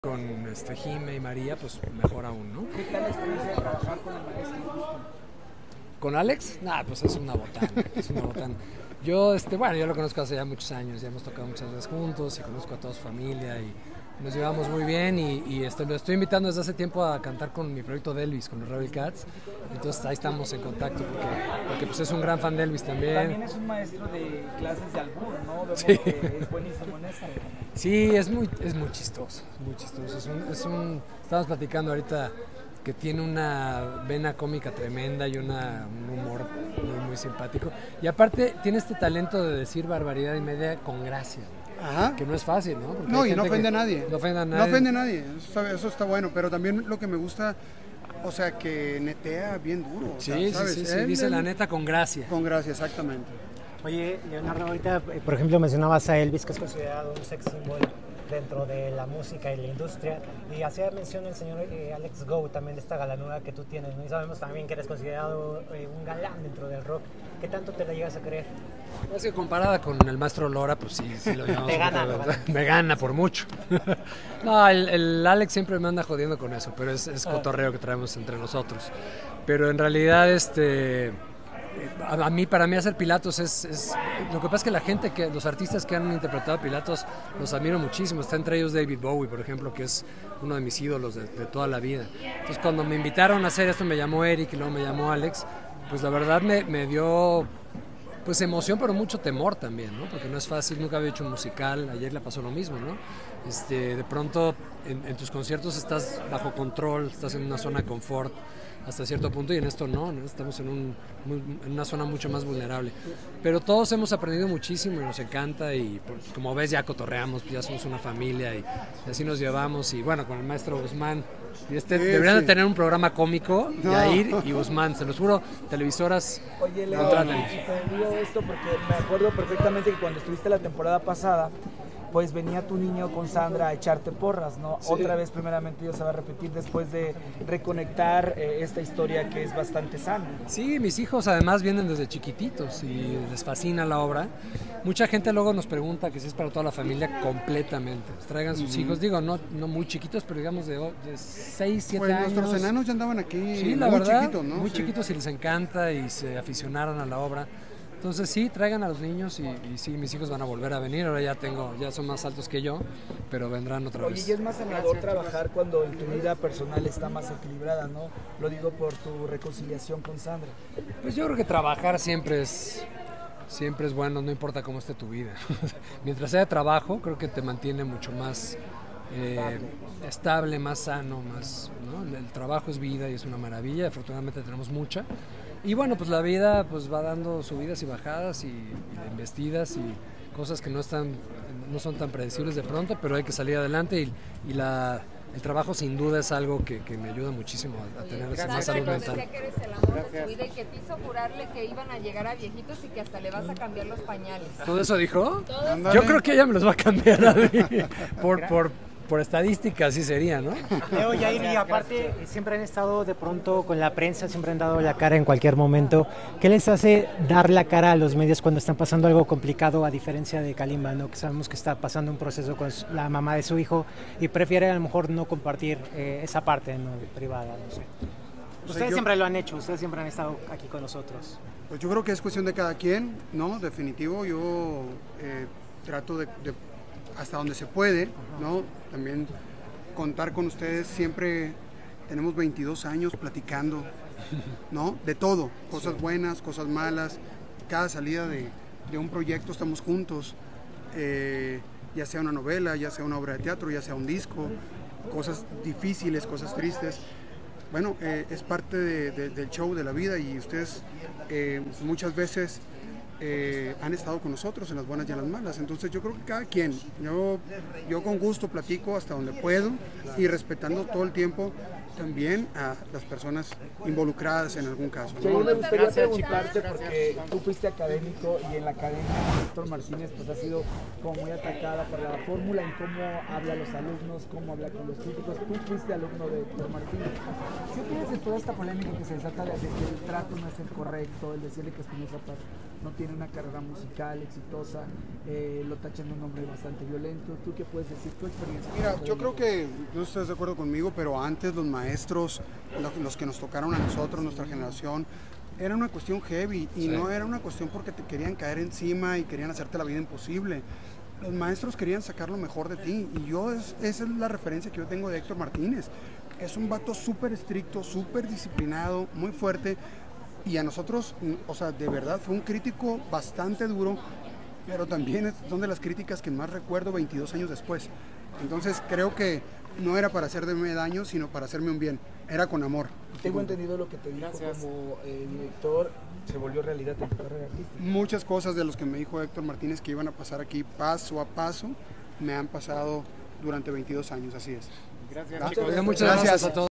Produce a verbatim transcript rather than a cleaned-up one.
con este, Jime y María, pues mejor aún, ¿no? ¿Qué tal la experiencia de trabajar con el maestro? ¿Con Alex? Nah, pues es una botana, es una botana. Yo, este, bueno, yo lo conozco hace ya muchos años, ya hemos tocado muchas veces juntos y conozco a toda su familia y nos llevamos muy bien y, y este, lo estoy invitando desde hace tiempo a cantar con mi proyecto de Elvis, con los Rebel Cats. Entonces ahí estamos en contacto porque, porque pues es un gran fan de Elvis también. También es un maestro de clases de albur, ¿no? Vemos Sí. que es buenísimo en esto. Sí, es muy, es muy chistoso, es muy chistoso. Es un, es un, estamos platicando ahorita que tiene una vena cómica tremenda y una, un humor muy, muy simpático. Y aparte tiene este talento de decir barbaridad y media con gracia. Ajá. Que no es fácil, ¿no? Porque No, hay y no gente ofende que a nadie. No ofende a nadie. No ofende a nadie. Eso está, eso está bueno. Pero también lo que me gusta, o sea, que netea bien duro. O sea, Sí, ¿sabes? sí, sí, sí, Él- dice la él- neta con gracia. Con gracia, exactamente. Oye, Leonardo, ahorita, eh, por ejemplo, mencionabas a Elvis, que es considerado un sex symbol dentro de la música y la industria, y hacía mención el señor eh, Alex Go, también de esta galanura que tú tienes, ¿no? Y sabemos también que eres considerado eh, un galán dentro del rock. ¿Qué tanto te la llegas a creer? Es que comparada con el maestro Lora, pues sí, sí lo llamamos. Te gana, un poco, ¿verdad? Me gana por mucho. No, el, el Alex siempre me anda jodiendo con eso, pero es, es cotorreo que traemos entre nosotros. Pero en realidad, este, a, a mí, para mí hacer Pilatos es, es, lo que pasa es que la gente, que los artistas que han interpretado a Pilatos, los admiro muchísimo. Está entre ellos David Bowie, por ejemplo, que es uno de mis ídolos de, de toda la vida. Entonces, cuando me invitaron a hacer esto, me llamó Eric y luego me llamó Alex, pues la verdad me, me dio pues emoción, pero mucho temor también, ¿no? Porque no es fácil, nunca había hecho un musical, ayer le pasó lo mismo, ¿no? Este, de pronto en, en tus conciertos estás bajo control, estás en una zona de confort hasta cierto punto y en esto no, ¿no? Estamos en, un, muy, en una zona mucho más vulnerable. Pero todos hemos aprendido muchísimo y nos encanta y pues, como ves ya cotorreamos, ya somos una familia y, y así nos llevamos y bueno, con el maestro Guzmán. Y este, Sí, deberían sí. de tener un programa cómico, No. Yair y Guzmán, se los juro, televisoras. Oye, Leo, Contrátenlo. y te digo esto porque me acuerdo perfectamente que cuando estuviste la temporada pasada, pues venía tu niño con Sandra a echarte porras, ¿no? Sí. Otra vez, primeramente, Dios se va a repetir después de reconectar eh, esta historia que es bastante sana. Sí, mis hijos además vienen desde chiquititos y les fascina la obra. Mucha gente luego nos pregunta que si es para toda la familia completamente. Traigan sus hijos, digo, no, no muy chiquitos, pero digamos de, de seis, siete Pues años. nuestros enanos ya andaban aquí Sí, la muy verdad, chiquitos, ¿no? muy Sí. chiquitos y les encanta y se aficionaron a la obra. Entonces sí, traigan a los niños y, y sí, mis hijos van a volver a venir. Ahora ya tengo, ya son más altos que yo, pero vendrán otra Oye, vez. y es más sanador trabajar cuando en tu vida personal está más equilibrada, ¿no? Lo digo por tu reconciliación con Sandra. Pues yo creo que trabajar siempre es, siempre es bueno, no importa cómo esté tu vida. Mientras haya trabajo, creo que te mantiene mucho más eh, estable, más sano, más, ¿no? El, el trabajo es vida y es una maravilla, afortunadamente tenemos mucha. Y bueno, pues la vida pues va dando subidas y bajadas y, y embestidas y cosas que no están, no son tan predecibles de pronto, pero hay que salir adelante y, y la, el trabajo sin duda es algo que, que me ayuda muchísimo a, a tener esa más salud mental. Decía que eres el amor de su vida y que te hizo jurarle que iban a llegar a viejitos y que hasta le vas a cambiar los pañales. ¿Todo eso dijo? Todo eso. Ándale. Yo creo que ella me los va a cambiar a mí. Por, por, por estadística, así sería, ¿no? Leo, Yair, y aparte, eh, siempre han estado de pronto con la prensa, siempre han dado la cara en cualquier momento. ¿Qué les hace dar la cara a los medios cuando están pasando algo complicado, a diferencia de Kalimba, ¿no? Que sabemos que está pasando un proceso con su- la mamá de su hijo y prefiere a lo mejor no compartir eh, esa parte, ¿no? Privada, no sé. Ustedes yo- siempre lo han hecho, ustedes siempre han estado aquí con nosotros. Pues yo creo que es cuestión de cada quien, ¿no? Definitivo, yo eh, trato de, de, hasta donde se puede, ¿no? También contar con ustedes, siempre tenemos veintidós años platicando, ¿no? De todo, cosas buenas, cosas malas, cada salida de, de un proyecto estamos juntos, eh, ya sea una novela, ya sea una obra de teatro, ya sea un disco, cosas difíciles, cosas tristes. Bueno, eh, es parte de- de- del show, de la vida y ustedes eh, muchas veces eh, han estado con nosotros en las buenas y en las malas. Entonces yo creo que cada quien, yo, yo con gusto platico hasta donde puedo y respetando todo el tiempo también a las personas involucradas en algún caso, Sí, a mí ¿no? me gustaría Gracias, preguntarte chicos. porque tú fuiste académico y en la academia Héctor Martínez pues ha sido como muy atacada por la fórmula en cómo habla a los alumnos, cómo habla con los críticos. Tú fuiste alumno de Héctor Martínez. ¿Qué opinas de toda esta polémica que se desata de que el trato no es el correcto, el decirle que Espinosa Paz? no tiene una carrera musical exitosa, eh, lo tachan de un hombre bastante violento. ¿Tú qué puedes decir, tu experiencia? Mira, yo creo que no estás de acuerdo conmigo, pero antes los maestros, los que nos tocaron a nosotros, nuestra generación, era una cuestión heavy y sí. no era una cuestión porque te querían caer encima y querían hacerte la vida imposible. Los maestros querían sacar lo mejor de ti y yo, es, esa es la referencia que yo tengo de Héctor Martínez. Es un vato súper estricto, súper disciplinado, muy fuerte y a nosotros, o sea, de verdad fue un crítico bastante duro, pero también es, son de las críticas que más recuerdo veintidós años después. Entonces creo que no era para hacerme daño, sino para hacerme un bien. Era con amor. Tengo entendido lo que te dijo como eh, director, se volvió realidad en tu carrera artística. Muchas cosas de los que me dijo Héctor Martínez que iban a pasar aquí paso a paso, me han pasado durante veintidós años, así es. Gracias, chicos. Muchas gracias a todos.